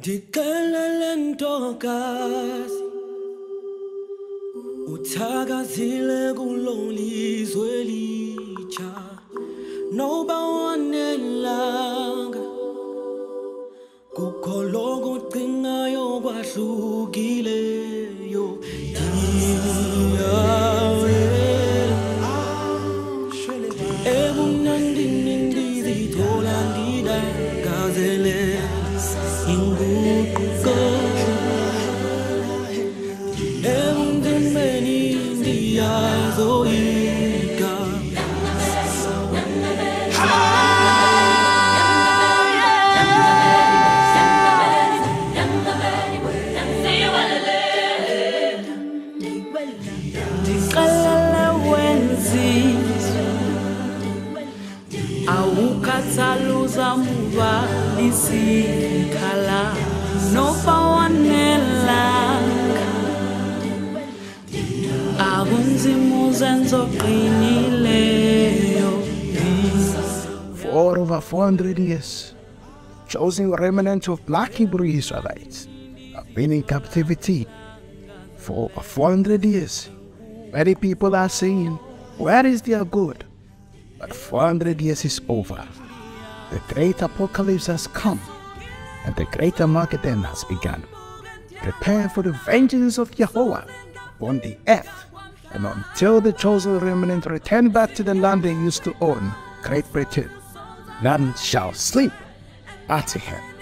Dikalentokazi uthakazile kulolizwe litsha noba wanelanga kukho lokucingayo kwahlukileyo ebunandini ndizithola ndidakazele inguquko ebunzimeni ndiyazoyika ndiqalele wenzizwe awukhathaluza muva isikhala noba wanelanga akunzima uzenzoqinileyo. For over 400 years, chosen remnant of Black Hebrew Israelites have been in captivity. For over 400 years, many people are saying, where is their God? But 400 years is over. The great apocalypse has come, and the great Armageddon has begun. Prepare for the vengeance of Jehovah on the earth, and until the chosen remnant return back to the land they used to own, Great Britain, none shall sleep at him.